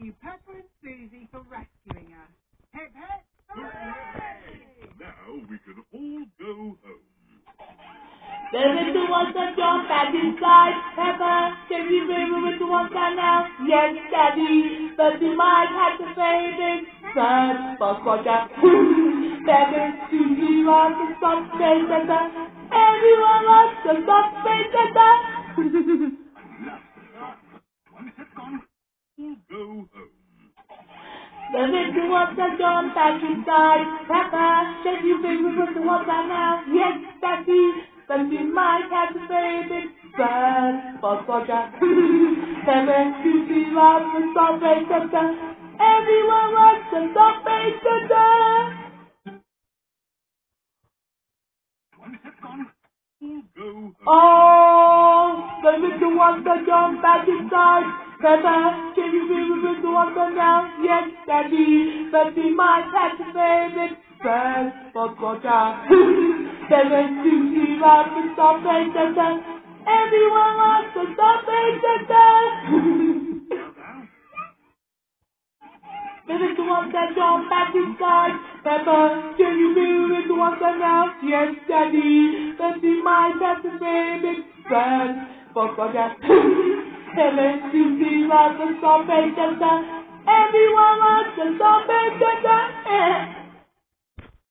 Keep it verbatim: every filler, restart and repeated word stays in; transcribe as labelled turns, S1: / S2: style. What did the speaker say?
S1: you, Pepper and Susie, for rescuing us. Hip hip! Hooray!
S2: Now we can all go home.
S3: The little ones have gone back inside. Pepper, can you remember with the ones that now? Yes, Daddy. But the Mike had the favorite bird. Boss Roger. Pepper, Susie, Ross, and Stop Space Center. Everyone wants to Stop Space Center.
S2: Once it's gone, we'll go home.
S3: The little ones have gone back inside. Pepper, can you remember with the ones that now? Yes, Daddy. But the Mike had the favorite bird. Boss Roger. Pepper, Susie, Ross, and Stop Space Center. Everyone wants to Stop Space Center.
S2: Once it's gone, we'll go home.
S3: Oh, the little ones are gone back inside. Pepper, can you be with the ones that now? Yes, Daddy. But the Mike had the favorite bird. Boss Roger. Pepper, Susie, Ross, and Stop Space Center. Everyone wants to Stop Space Center. The little ones that gone back inside. Pepper, can you be with the ones that now? Yes, Daddy. But the Mike has the favorite bird. Boss Roger. Pepper, Susie, Ross, and Stop Space Center. Everyone wants to Stop Space Center.